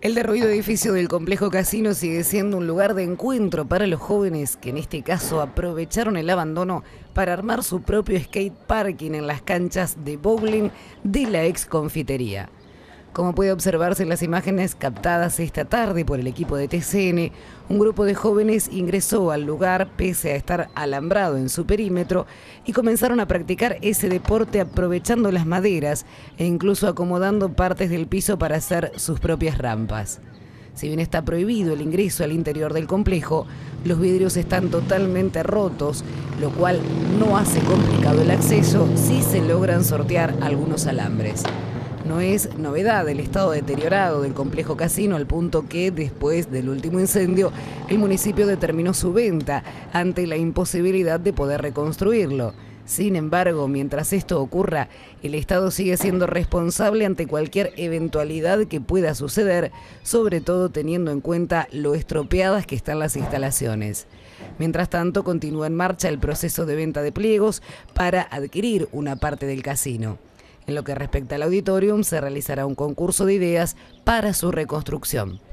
El derruido edificio del complejo casino sigue siendo un lugar de encuentro para los jóvenes que en este caso aprovecharon el abandono para armar su propio skate parking en las canchas de bowling de la ex confitería. Como puede observarse en las imágenes captadas esta tarde por el equipo de TCN, un grupo de jóvenes ingresó al lugar pese a estar alambrado en su perímetro y comenzaron a practicar ese deporte aprovechando las maderas e incluso acomodando partes del piso para hacer sus propias rampas. Si bien está prohibido el ingreso al interior del complejo, los vidrios están totalmente rotos, lo cual no hace complicado el acceso si se logran sortear algunos alambres. No es novedad el estado deteriorado del complejo casino al punto que, después del último incendio, el municipio determinó su venta ante la imposibilidad de poder reconstruirlo. Sin embargo, mientras esto ocurra, el Estado sigue siendo responsable ante cualquier eventualidad que pueda suceder, sobre todo teniendo en cuenta lo estropeadas que están las instalaciones. Mientras tanto, continúa en marcha el proceso de venta de pliegos para adquirir una parte del casino. En lo que respecta al auditorium, se realizará un concurso de ideas para su reconstrucción.